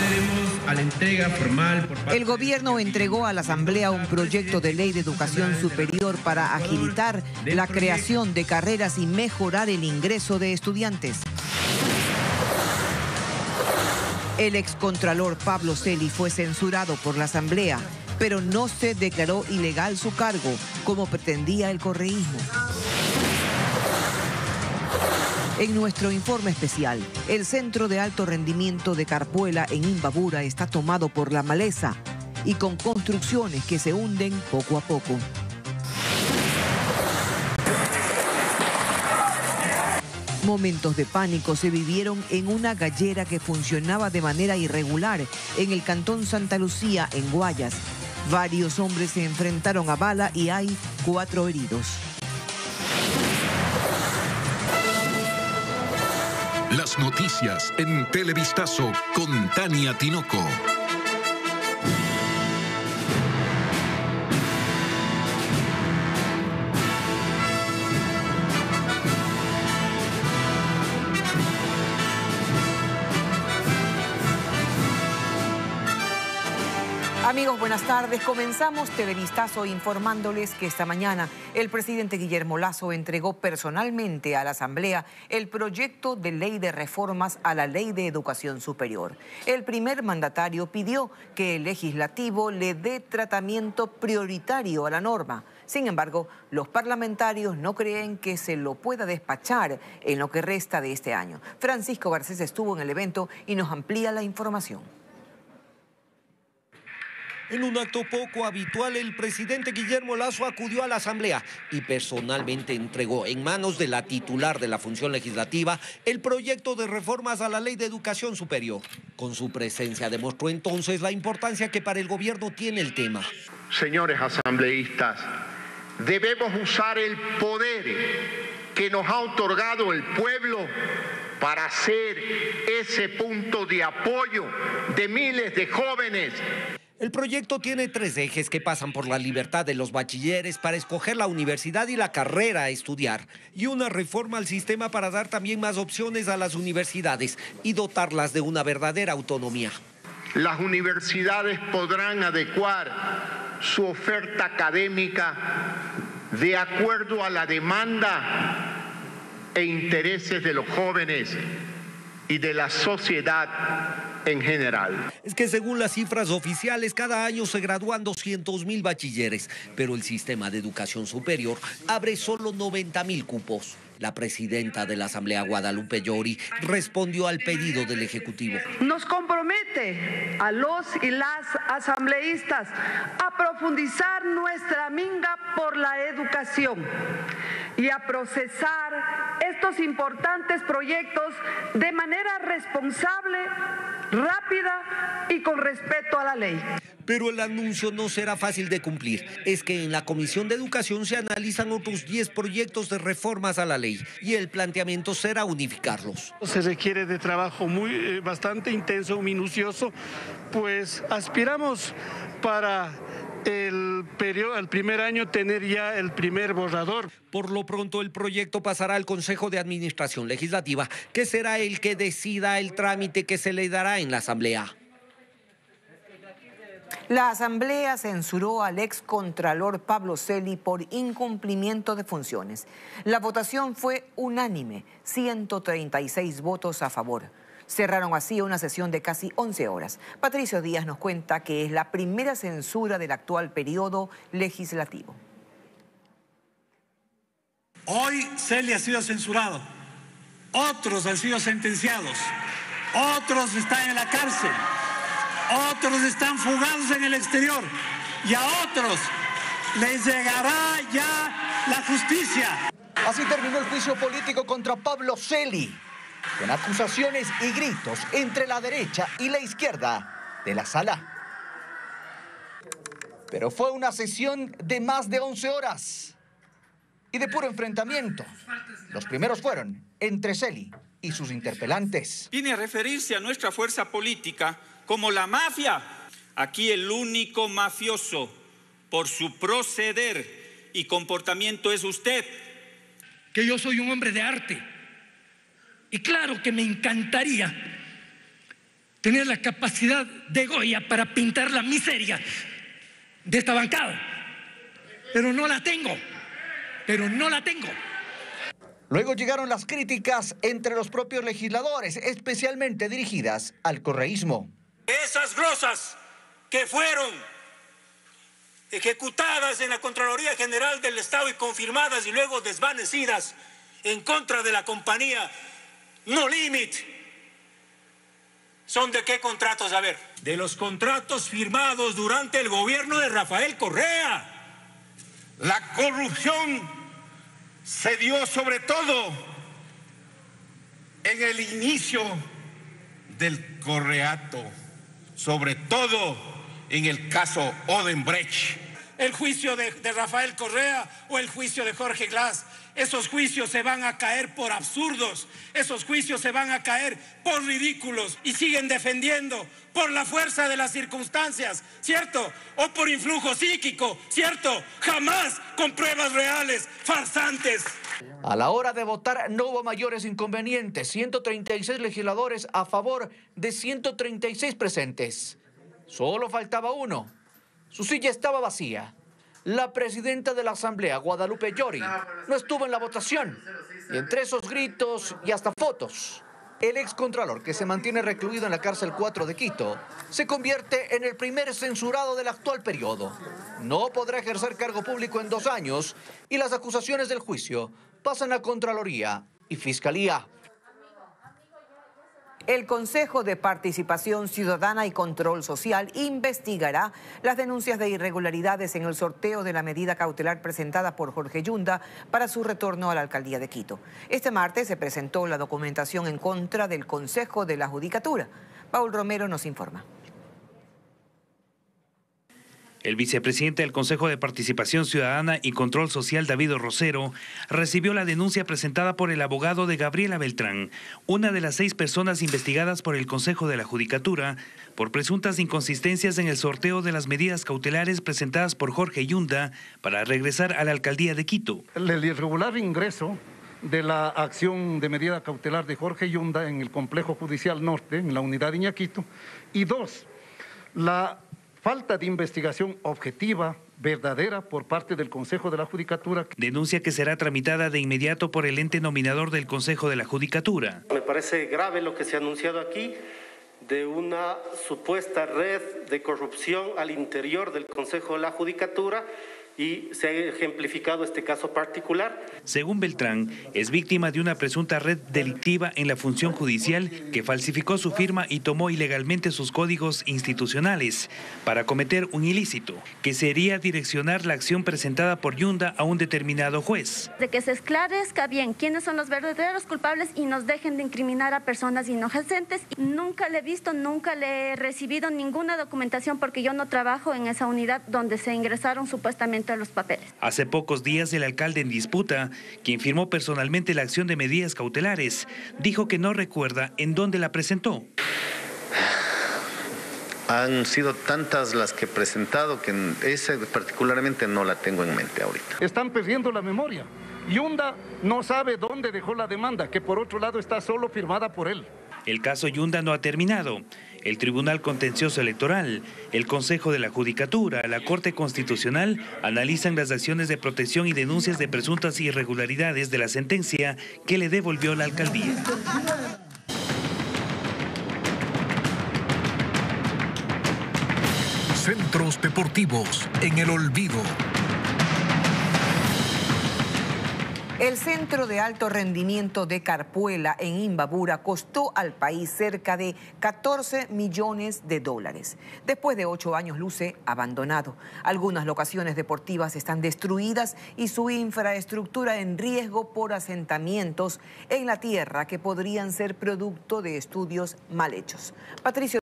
Procederemos a la entrega formal por parte. El gobierno entregó a la Asamblea un proyecto de ley de educación superior para agilitar la creación de carreras y mejorar el ingreso de estudiantes. El excontralor Pablo Celi fue censurado por la Asamblea, pero no se declaró ilegal su cargo, como pretendía el correísmo. En nuestro informe especial, el centro de alto rendimiento de Carpuela en Imbabura está tomado por la maleza y con construcciones que se hunden poco a poco. Momentos de pánico se vivieron en una gallera que funcionaba de manera irregular en el cantón Santa Lucía, en Guayas. Varios hombres se enfrentaron a bala y hay 4 heridos. Las noticias en Televistazo con Tania Tinoco. Amigos, buenas tardes. Comenzamos Televistazo informándoles que esta mañana el presidente Guillermo Lasso entregó personalmente a la Asamblea el proyecto de ley de reformas a la Ley de Educación Superior. El primer mandatario pidió que el legislativo le dé tratamiento prioritario a la norma. Sin embargo, los parlamentarios no creen que se lo pueda despachar en lo que resta de este año. Francisco Garcés estuvo en el evento y nos amplía la información. En un acto poco habitual, el presidente Guillermo Lasso acudió a la Asamblea y personalmente entregó en manos de la titular de la función legislativa el proyecto de reformas a la Ley de Educación Superior. Con su presencia demostró entonces la importancia que para el gobierno tiene el tema. Señores asambleístas, debemos usar el poder que nos ha otorgado el pueblo para ser ese punto de apoyo de miles de jóvenes. El proyecto tiene 3 ejes que pasan por la libertad de los bachilleres para escoger la universidad y la carrera a estudiar, y una reforma al sistema para dar también más opciones a las universidades y dotarlas de una verdadera autonomía. Las universidades podrán adecuar su oferta académica de acuerdo a la demanda e intereses de los jóvenes y de la sociedad en general. Es que según las cifras oficiales, cada año se gradúan 200.000 bachilleres, pero el sistema de educación superior abre solo 90.000 cupos. La presidenta de la Asamblea, Guadalupe Llori, respondió al pedido del Ejecutivo. Nos compromete a los y las asambleístas a profundizar nuestra minga por la educación y a procesar estos importantes proyectos de manera responsable, rápida y con respeto a la ley. Pero el anuncio no será fácil de cumplir. Es que en la Comisión de Educación se analizan otros 10 proyectos de reformas a la ley y el planteamiento será unificarlos. Se requiere de trabajo bastante intenso, minucioso, pues aspiramos para el primer año tener ya el primer borrador. Por lo pronto el proyecto pasará al Consejo de Administración Legislativa, que será el que decida el trámite que se le dará en la Asamblea. La Asamblea censuró al excontralor Pablo Celi por incumplimiento de funciones. La votación fue unánime, 136 votos a favor. Cerraron así una sesión de casi 11 horas. Patricio Díaz nos cuenta que es la primera censura del actual periodo legislativo. Hoy Celi ha sido censurado, otros han sido sentenciados, otros están en la cárcel, otros están fugados en el exterior y a otros les llegará ya la justicia. Así terminó el juicio político contra Pablo Celi, con acusaciones y gritos entre la derecha y la izquierda de la sala. Pero fue una sesión de más de 11 horas y de puro enfrentamiento. Los primeros fueron entre Celi y sus interpelantes. Viene a referirse a nuestra fuerza política como la mafia. Aquí el único mafioso por su proceder y comportamiento es usted. Que yo soy un hombre de arte. Y claro que me encantaría tener la capacidad de Goya para pintar la miseria de esta bancada. Pero no la tengo. Luego llegaron las críticas entre los propios legisladores, especialmente dirigidas al correísmo. Esas glosas que fueron ejecutadas en la Contraloría General del Estado y confirmadas y luego desvanecidas en contra de la compañía No Limit, ¿son de qué contratos? A ver, de los contratos firmados durante el gobierno de Rafael Correa. La corrupción se dio sobre todo en el inicio del correato, sobre todo en el caso Odebrecht. El juicio de Rafael Correa o el juicio de Jorge Glass, esos juicios se van a caer por absurdos, esos juicios se van a caer por ridículos y siguen defendiendo por la fuerza de las circunstancias, ¿cierto? O por influjo psíquico, ¿cierto? Jamás con pruebas reales, farsantes. A la hora de votar no hubo mayores inconvenientes, 136 legisladores a favor de 136 presentes. Solo faltaba uno. Su silla estaba vacía. La presidenta de la Asamblea, Guadalupe Llori, no estuvo en la votación. Y entre esos gritos y hasta fotos, el excontralor, que se mantiene recluido en la cárcel 4 de Quito, se convierte en el primer censurado del actual periodo. No podrá ejercer cargo público en 2 años y las acusaciones del juicio pasan a Contraloría y Fiscalía. El Consejo de Participación Ciudadana y Control Social investigará las denuncias de irregularidades en el sorteo de la medida cautelar presentada por Jorge Yunda para su retorno a la alcaldía de Quito. Este martes se presentó la documentación en contra del Consejo de la Judicatura. Paul Romero nos informa. El vicepresidente del Consejo de Participación Ciudadana y Control Social, David Rosero, recibió la denuncia presentada por el abogado de Gabriela Beltrán, una de las 6 personas investigadas por el Consejo de la Judicatura por presuntas inconsistencias en el sorteo de las medidas cautelares presentadas por Jorge Yunda para regresar a la alcaldía de Quito. El irregular ingreso de la acción de medida cautelar de Jorge Yunda en el Complejo Judicial Norte, en la unidad de Iñaquito, y 2, la falta de investigación objetiva, verdadera, por parte del Consejo de la Judicatura. Denuncia que será tramitada de inmediato por el ente nominador del Consejo de la Judicatura. Me parece grave lo que se ha anunciado aquí de una supuesta red de corrupción al interior del Consejo de la Judicatura y se ha ejemplificado este caso particular. Según Beltrán, es víctima de una presunta red delictiva en la función judicial que falsificó su firma y tomó ilegalmente sus códigos institucionales para cometer un ilícito, que sería direccionar la acción presentada por Yunda a un determinado juez. De que se esclarezca bien quiénes son los verdaderos culpables y nos dejen de incriminar a personas inocentes. Nunca le he visto, nunca le he recibido ninguna documentación porque yo no trabajo en esa unidad donde se ingresaron supuestamente los papeles. Hace pocos días el alcalde en disputa, quien firmó personalmente la acción de medidas cautelares, dijo que no recuerda en dónde la presentó. Han sido tantas las que he presentado que esa particularmente no la tengo en mente ahorita. Están perdiendo la memoria. Yunda no sabe dónde dejó la demanda, que por otro lado está solo firmada por él. El caso Yunda no ha terminado. El Tribunal Contencioso Electoral, el Consejo de la Judicatura, la Corte Constitucional analizan las acciones de protección y denuncias de presuntas irregularidades de la sentencia que le devolvió la alcaldía. Centros deportivos en el olvido. El Centro de Alto Rendimiento de Carpuela en Imbabura costó al país cerca de 14 millones de dólares. Después de 8 años luce abandonado. Algunas locaciones deportivas están destruidas y su infraestructura en riesgo por asentamientos en la tierra que podrían ser producto de estudios mal hechos. Patricio.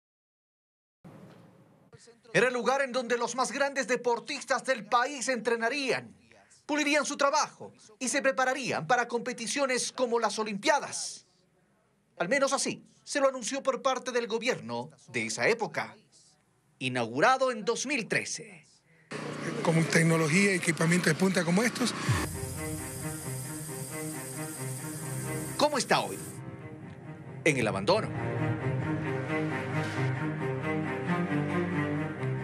Era el lugar en donde los más grandes deportistas del país entrenarían, pulirían su trabajo y se prepararían para competiciones como las Olimpiadas. Al menos así se lo anunció por parte del gobierno de esa época, inaugurado en 2013. Con tecnología y equipamiento de punta como estos. ¿Cómo está hoy? En el abandono.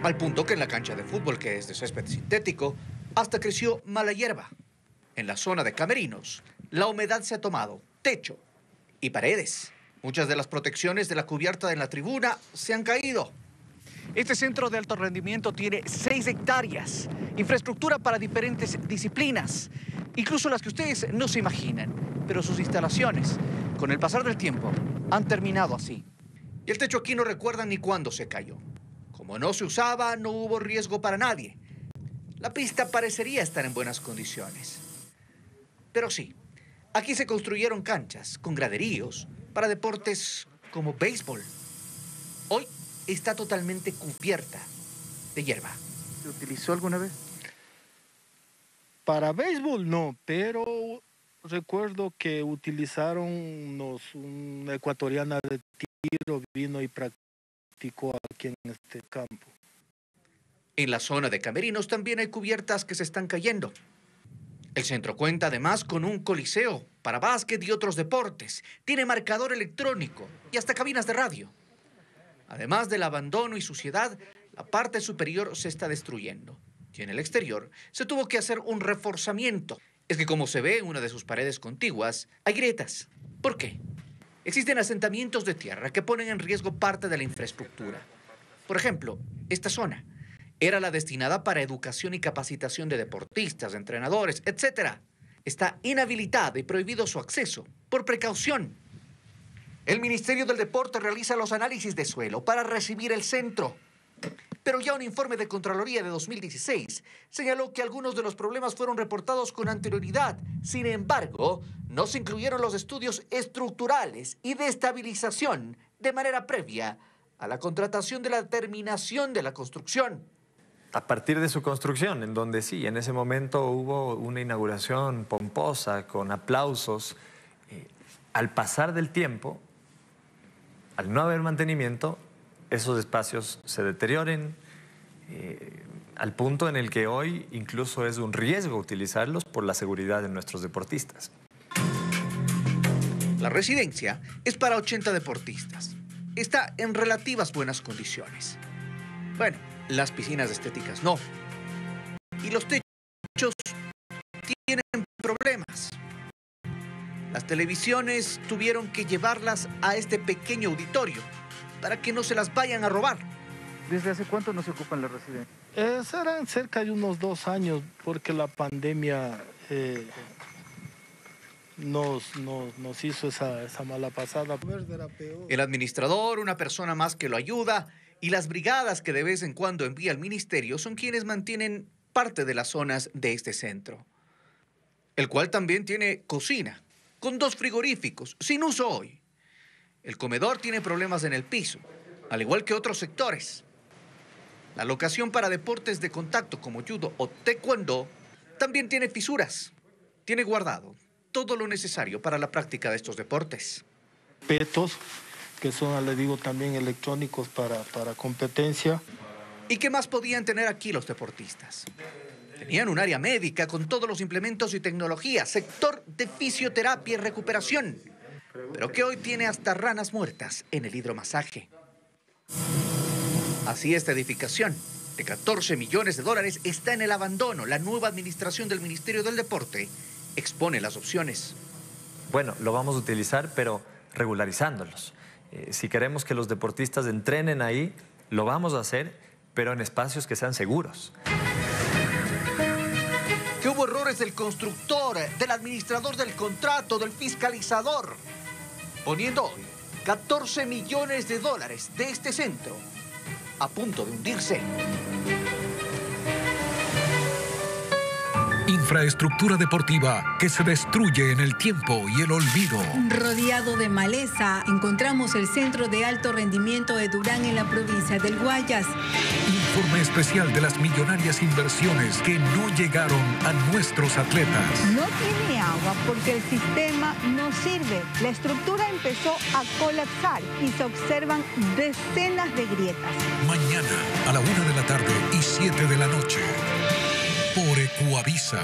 Al punto que en la cancha de fútbol, que es de césped sintético, hasta creció mala hierba. En la zona de camerinos, la humedad se ha tomado techo y paredes. Muchas de las protecciones de la cubierta de la tribuna se han caído. Este centro de alto rendimiento tiene 6 hectáreas, infraestructura para diferentes disciplinas, incluso las que ustedes no se imaginan. Pero sus instalaciones, con el pasar del tiempo, han terminado así. Y el techo aquí no recuerda ni cuándo se cayó. Como no se usaba, no hubo riesgo para nadie. La pista parecería estar en buenas condiciones. Pero sí, aquí se construyeron canchas con graderíos para deportes como béisbol. Hoy está totalmente cubierta de hierba. ¿Se utilizó alguna vez? Para béisbol no, pero recuerdo que utilizaron una ecuatoriana de tiro, vino y practicó aquí en este campo. En la zona de camerinos también hay cubiertas que se están cayendo. El centro cuenta además con un coliseo para básquet y otros deportes. Tiene marcador electrónico y hasta cabinas de radio. Además del abandono y suciedad, la parte superior se está destruyendo. Y en el exterior se tuvo que hacer un reforzamiento. Es que como se ve en una de sus paredes contiguas, hay grietas. ¿Por qué? Existen asentamientos de tierra que ponen en riesgo parte de la infraestructura. Por ejemplo, esta zona era la destinada para educación y capacitación de deportistas, entrenadores, etc. Está inhabilitada y prohibido su acceso por precaución. El Ministerio del Deporte realiza los análisis de suelo para recibir el centro. Pero ya un informe de Contraloría de 2016 señaló que algunos de los problemas fueron reportados con anterioridad. Sin embargo, no se incluyeron los estudios estructurales y de estabilización de manera previa a la contratación de la terminación de la construcción. A partir de su construcción, en donde sí, en ese momento hubo una inauguración pomposa, con aplausos, al pasar del tiempo, al no haber mantenimiento, esos espacios se deterioren, al punto en el que hoy incluso es un riesgo utilizarlos por la seguridad de nuestros deportistas. La residencia es para 80 deportistas. Está en relativas buenas condiciones. Bueno, las piscinas estéticas no. Y los techos tienen problemas. Las televisiones tuvieron que llevarlas a este pequeño auditorio para que no se las vayan a robar. ¿Desde hace cuánto no se ocupan las residencias? Serán cerca de unos 2 años, porque la pandemia nos hizo esa mala pasada. El administrador, una persona más que lo ayuda, y las brigadas que de vez en cuando envía el ministerio son quienes mantienen parte de las zonas de este centro, el cual también tiene cocina, con 2 frigoríficos, sin uso hoy. El comedor tiene problemas en el piso, al igual que otros sectores. La locación para deportes de contacto como judo o taekwondo también tiene fisuras. Tiene guardado todo lo necesario para la práctica de estos deportes. Petos, que son, le digo, también electrónicos para competencia. ¿Y qué más podían tener aquí los deportistas? Tenían un área médica con todos los implementos y tecnología, sector de fisioterapia y recuperación, pero que hoy tiene hasta ranas muertas en el hidromasaje. Así esta edificación de 14 millones de dólares está en el abandono. La nueva administración del Ministerio del Deporte expone las opciones. Bueno, lo vamos a utilizar, pero regularizándolos. Si queremos que los deportistas entrenen ahí, lo vamos a hacer, pero en espacios que sean seguros. Que hubo errores del constructor, del administrador del contrato, del fiscalizador, poniendo hoy 14 millones de dólares de este centro a punto de hundirse. Infraestructura deportiva que se destruye en el tiempo y el olvido. Rodeado de maleza, encontramos el Centro de Alto Rendimiento de Durán en la provincia del Guayas. Informe especial de las millonarias inversiones que no llegaron a nuestros atletas. No tiene agua porque el sistema no sirve. La estructura empezó a colapsar y se observan decenas de grietas. Mañana a la 1 de la tarde y 7 de la noche. Por Ecuavisa.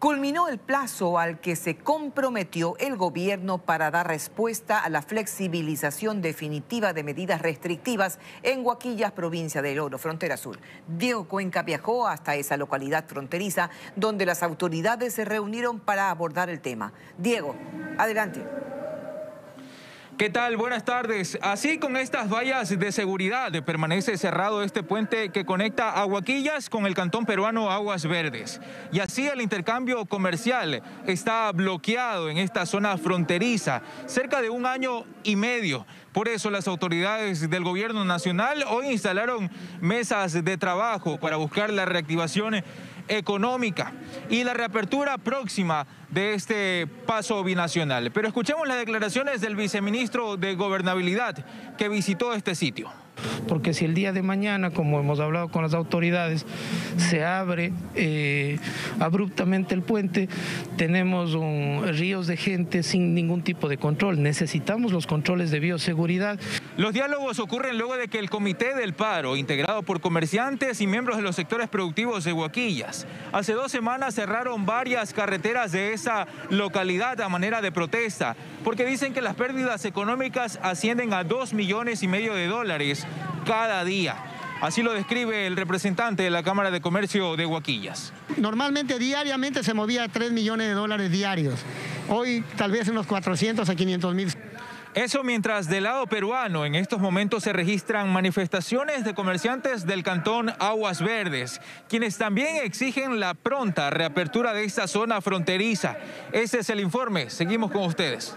Culminó el plazo al que se comprometió el gobierno para dar respuesta a la flexibilización definitiva de medidas restrictivas en Huaquillas, provincia del Oro, frontera sur. Diego Cuenca viajó hasta esa localidad fronteriza donde las autoridades se reunieron para abordar el tema. Diego, adelante. ¿Qué tal? Buenas tardes. Así, con estas vallas de seguridad, permanece cerrado este puente que conecta a Huaquillas con el cantón peruano Aguas Verdes. Y así el intercambio comercial está bloqueado en esta zona fronteriza, cerca de 1 año y medio. Por eso las autoridades del gobierno nacional hoy instalaron mesas de trabajo para buscar la reactivación económica y la reapertura próxima de este paso binacional. Pero escuchemos las declaraciones del viceministro de Gobernabilidad que visitó este sitio. Porque si el día de mañana, como hemos hablado con las autoridades, se abre abruptamente el puente, tenemos ríos de gente sin ningún tipo de control. Necesitamos los controles de bioseguridad. Los diálogos ocurren luego de que el Comité del Paro, integrado por comerciantes y miembros de los sectores productivos de Huaquillas, hace 2 semanas cerraron varias carreteras de esa localidad a manera de protesta, porque dicen que las pérdidas económicas ascienden a $2,5 millones de dólares cada día. Así lo describe el representante de la Cámara de Comercio de Huaquillas. Normalmente, diariamente se movía $3 millones diarios. Hoy tal vez unos 400 a 500 mil. Eso mientras del lado peruano en estos momentos se registran manifestaciones de comerciantes del cantón Aguas Verdes, quienes también exigen la pronta reapertura de esta zona fronteriza. Ese es el informe. Seguimos con ustedes.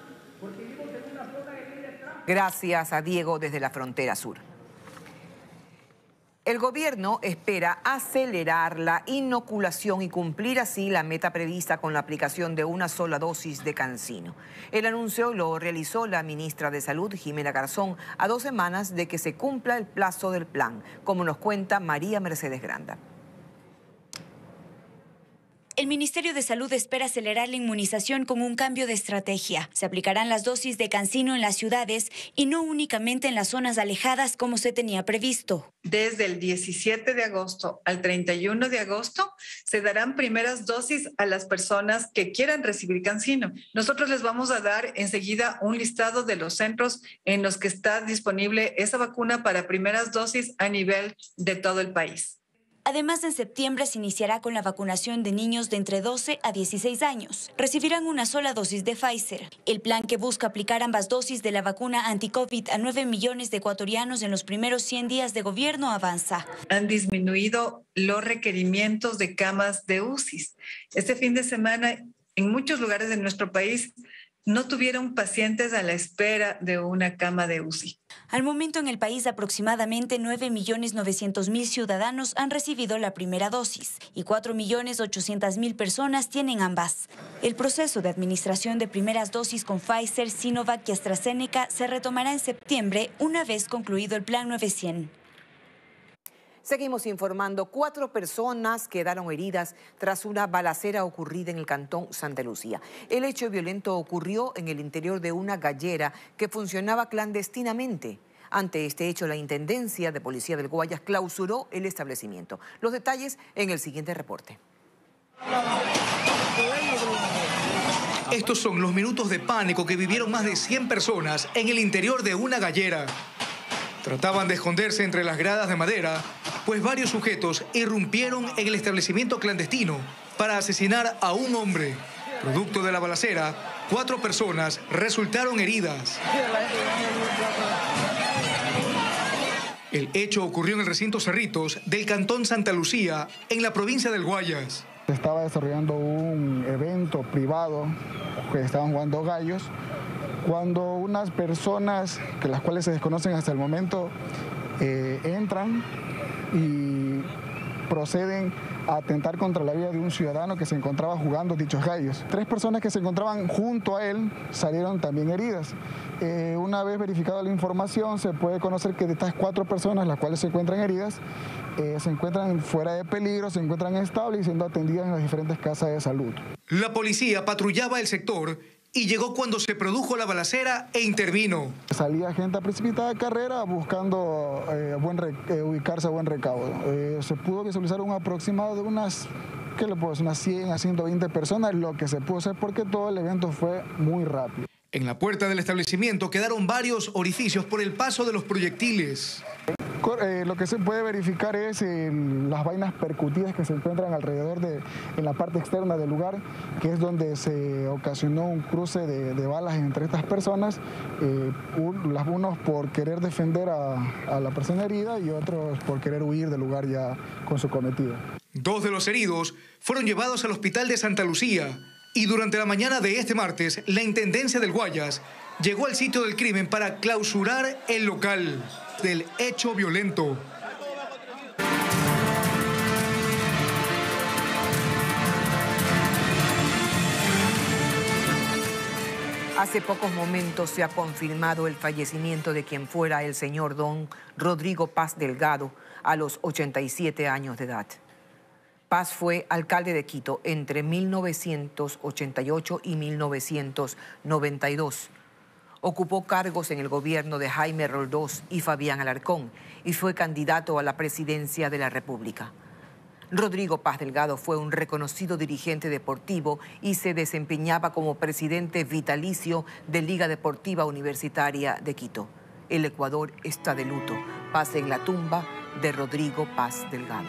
Gracias a Diego desde la frontera sur. El gobierno espera acelerar la inoculación y cumplir así la meta prevista con la aplicación de una sola dosis de CanSino. El anuncio lo realizó la ministra de Salud, Jimena Garzón, a 2 semanas de que se cumpla el plazo del plan, como nos cuenta María Mercedes Granda. El Ministerio de Salud espera acelerar la inmunización con un cambio de estrategia. Se aplicarán las dosis de CanSino en las ciudades y no únicamente en las zonas alejadas como se tenía previsto. Desde el 17 de agosto al 31 de agosto se darán primeras dosis a las personas que quieran recibir CanSino. Nosotros les vamos a dar enseguida un listado de los centros en los que está disponible esa vacuna para primeras dosis a nivel de todo el país. Además, en septiembre se iniciará con la vacunación de niños de entre 12 a 16 años. Recibirán una sola dosis de Pfizer. El plan, que busca aplicar ambas dosis de la vacuna anti-COVID a 9 millones de ecuatorianos en los primeros 100 días de gobierno, avanza. Han disminuido los requerimientos de camas de UCI. Este fin de semana, en muchos lugares de nuestro país, no tuvieron pacientes a la espera de una cama de UCI. Al momento en el país aproximadamente 9.900.000 ciudadanos han recibido la primera dosis y 4.800.000 personas tienen ambas. El proceso de administración de primeras dosis con Pfizer, Sinovac y AstraZeneca se retomará en septiembre una vez concluido el Plan 900. Seguimos informando. 4 personas quedaron heridas tras una balacera ocurrida en el cantón Santa Lucía. El hecho violento ocurrió en el interior de una gallera que funcionaba clandestinamente. Ante este hecho, la Intendencia de Policía del Guayas clausuró el establecimiento. Los detalles en el siguiente reporte. Estos son los minutos de pánico que vivieron más de 100 personas en el interior de una gallera. Trataban de esconderse entre las gradas de madera, pues varios sujetos irrumpieron en el establecimiento clandestino para asesinar a un hombre. Producto de la balacera, 4 personas resultaron heridas. El hecho ocurrió en el recinto Cerritos del cantón Santa Lucía, en la provincia del Guayas. Se estaba desarrollando un evento privado que estaban jugando gallos, cuando unas personas, que las cuales se desconocen hasta el momento, entran y proceden a atentar contra la vida de un ciudadano que se encontraba jugando dichos gallos. 3 personas que se encontraban junto a él salieron también heridas. Una vez verificada la información, se puede conocer que de estas 4 personas, las cuales se encuentran heridas, se encuentran fuera de peligro, se encuentran estables y siendo atendidas en las diferentes casas de salud. La policía patrullaba el sector y llegó cuando se produjo la balacera e intervino. Salía gente a precipitada carrera buscando ubicarse a buen recaudo. Se pudo visualizar un aproximado de unas ¿qué le puedo decir? Unas 100 a 120 personas, lo que se pudo hacer porque todo el evento fue muy rápido. En la puerta del establecimiento quedaron varios orificios por el paso de los proyectiles. Lo que se puede verificar es las vainas percutidas que se encuentran alrededor en la parte externa del lugar, que es donde se ocasionó un cruce de balas entre estas personas, unos por querer defender a la persona herida y otros por querer huir del lugar ya con su cometido. 2 de los heridos fueron llevados al hospital de Santa Lucía y durante la mañana de este martes, la Intendencia del Guayas llegó al sitio del crimen para clausurar el local del hecho violento. Hace pocos momentos se ha confirmado el fallecimiento de quien fuera el señor don Rodrigo Paz Delgado a los 87 años de edad. Paz fue alcalde de Quito entre 1988 y 1992. Ocupó cargos en el gobierno de Jaime Roldós y Fabián Alarcón y fue candidato a la presidencia de la República. Rodrigo Paz Delgado fue un reconocido dirigente deportivo y se desempeñaba como presidente vitalicio de Liga Deportiva Universitaria de Quito. El Ecuador está de luto. Paz en la tumba de Rodrigo Paz Delgado.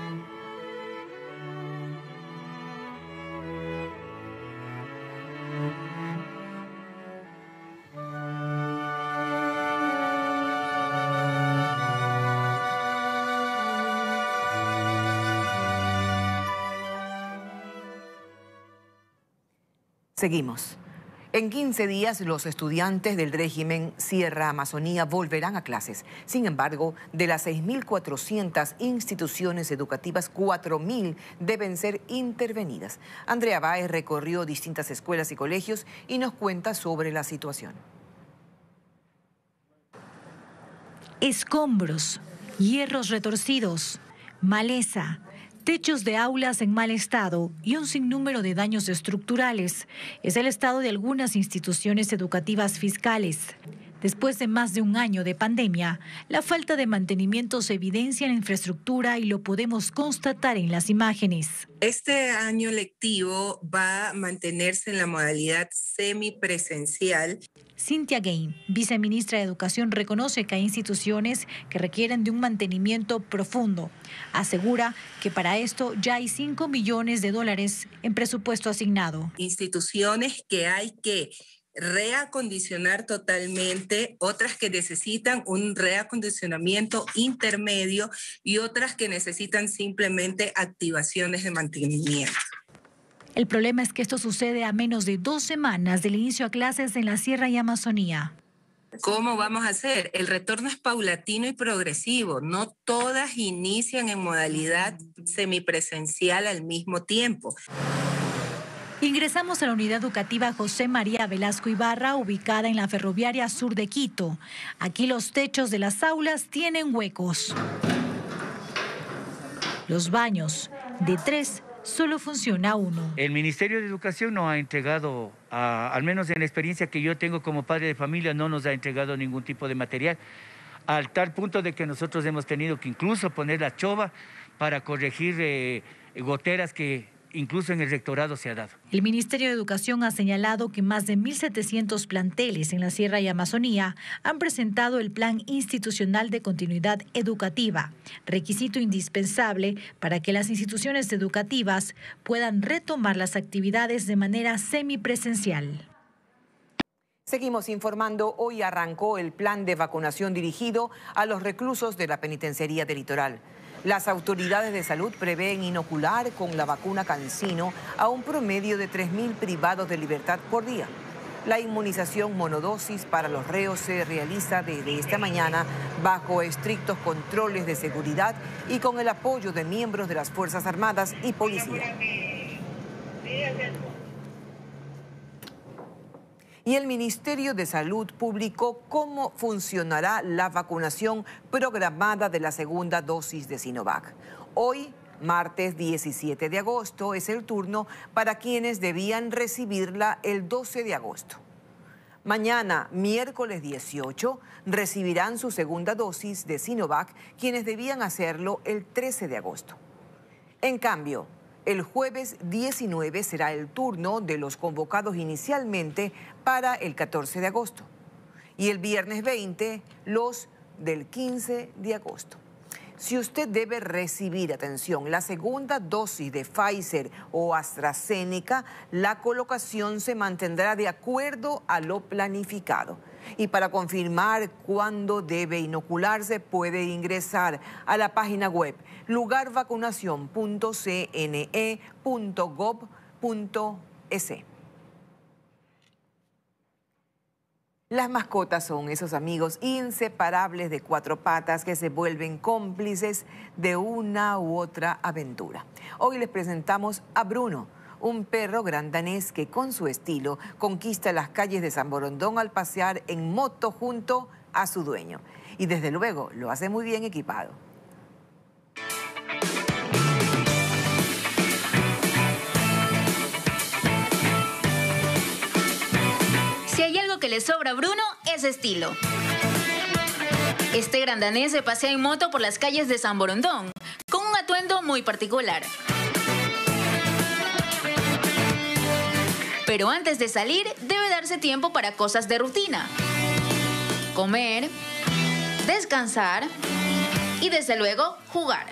Seguimos. En 15 días, los estudiantes del régimen Sierra Amazonía volverán a clases. Sin embargo, de las 6.400 instituciones educativas, 4.000 deben ser intervenidas. Andrea Báez recorrió distintas escuelas y colegios y nos cuenta sobre la situación. Escombros, hierros retorcidos, maleza, techos de aulas en mal estado y un sinnúmero de daños estructurales. Es el estado de algunas instituciones educativas fiscales. Después de más de un año de pandemia, la falta de mantenimiento se evidencia en la infraestructura y lo podemos constatar en las imágenes. Este año lectivo va a mantenerse en la modalidad semipresencial. Cynthia Gain, viceministra de Educación, reconoce que hay instituciones que requieren de un mantenimiento profundo. Asegura que para esto ya hay $5 millones en presupuesto asignado. Instituciones que hay que reacondicionar totalmente, otras que necesitan un reacondicionamiento intermedio y otras que necesitan simplemente activaciones de mantenimiento. El problema es que esto sucede a menos de 2 semanas del inicio a clases en la Sierra y Amazonía. ¿Cómo vamos a hacer? El retorno es paulatino y progresivo. No todas inician en modalidad semipresencial al mismo tiempo. Ingresamos a la unidad educativa José María Velasco Ibarra, ubicada en la ferroviaria sur de Quito. Aquí los techos de las aulas tienen huecos. Los baños, de 3, solo funciona 1. El Ministerio de Educación nos ha entregado, al menos en la experiencia que yo tengo como padre de familia, no nos ha entregado ningún tipo de material, al tal punto de que nosotros hemos tenido que incluso poner la choba para corregir goteras que incluso en el rectorado se ha dado. El Ministerio de Educación ha señalado que más de 1.700 planteles en la Sierra y Amazonía han presentado el Plan Institucional de Continuidad Educativa, requisito indispensable para que las instituciones educativas puedan retomar las actividades de manera semipresencial. Seguimos informando. Hoy arrancó el plan de vacunación dirigido a los reclusos de la Penitenciaría del Litoral. Las autoridades de salud prevén inocular con la vacuna CanSino a un promedio de 3.000 privados de libertad por día. La inmunización monodosis para los reos se realiza desde esta mañana bajo estrictos controles de seguridad y con el apoyo de miembros de las Fuerzas Armadas y Policía. Y el Ministerio de Salud publicó cómo funcionará la vacunación programada de la segunda dosis de Sinovac. Hoy, martes 17 de agosto, es el turno para quienes debían recibirla el 12 de agosto. Mañana, miércoles 18, recibirán su segunda dosis de Sinovac quienes debían hacerlo el 13 de agosto. En cambio, El jueves 19 será el turno de los convocados inicialmente para el 14 de agosto. Y el viernes 20, los del 15 de agosto. Si usted debe recibir, atención, la segunda dosis de Pfizer o AstraZeneca, la colocación se mantendrá de acuerdo a lo planificado. Y para confirmar cuándo debe inocularse, puede ingresar a la página web lugarvacunacion.cne.gov.es. Las mascotas son esos amigos inseparables de cuatro patas que se vuelven cómplices de una u otra aventura. Hoy les presentamos a Bruno, un perro gran danés que con su estilo conquista las calles de San Borondón al pasear en moto junto a su dueño. Y desde luego lo hace muy bien equipado. Si hay algo que le sobra a Bruno, es estilo. Este gran danés se pasea en moto por las calles de San Borondón, con un atuendo muy particular. Pero antes de salir, debe darse tiempo para cosas de rutina. Comer, descansar y, desde luego, jugar.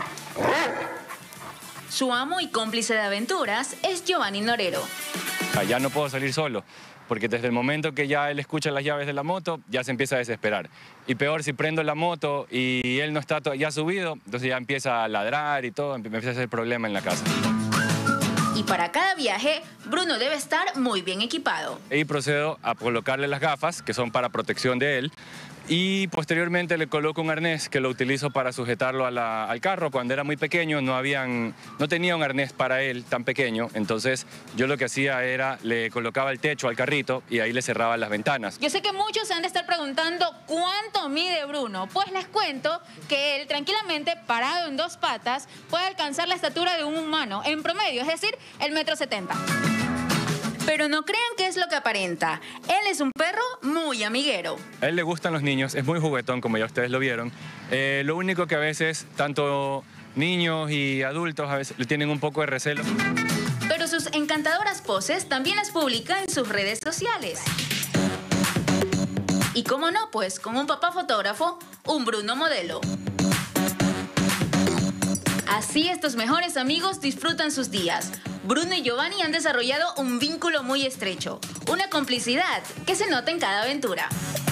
Su amo y cómplice de aventuras es Giovanni Norero. Ya no puedo salir solo, porque desde el momento que ya él escucha las llaves de la moto, ya se empieza a desesperar. Y peor, si prendo la moto y él no está ya subido, entonces ya empieza a ladrar y todo, empieza a hacer problema en la casa. Y para cada viaje, Bruno debe estar muy bien equipado. Y procedo a colocarle las gafas, que son para protección de él, y posteriormente le coloco un arnés que lo utilizo para sujetarlo al carro. Cuando era muy pequeño no tenía un arnés para él tan pequeño, entonces yo lo que hacía era le colocaba el techo al carrito y ahí le cerraba las ventanas. Yo sé que muchos se han de estar preguntando cuánto mide Bruno. Pues les cuento que él tranquilamente, parado en dos patas, puede alcanzar la estatura de un humano en promedio, es decir, el 1,70 m. Pero no crean que es lo que aparenta. Él es un perro muy amiguero. A él le gustan los niños, es muy juguetón, como ya ustedes lo vieron. Lo único que a veces, tanto niños y adultos, a veces le tienen un poco de recelo. Pero sus encantadoras poses también las publica en sus redes sociales. Y cómo no, pues con un papá fotógrafo, un Bruno modelo. Así estos mejores amigos disfrutan sus días. Bruno y Giovanni han desarrollado un vínculo muy estrecho, una complicidad que se nota en cada aventura.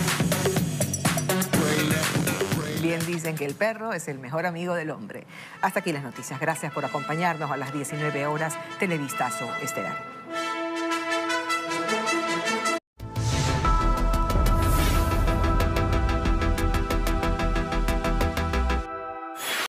Bien dicen que el perro es el mejor amigo del hombre. Hasta aquí las noticias. Gracias por acompañarnos a las 19 horas. Televistazo Estelar.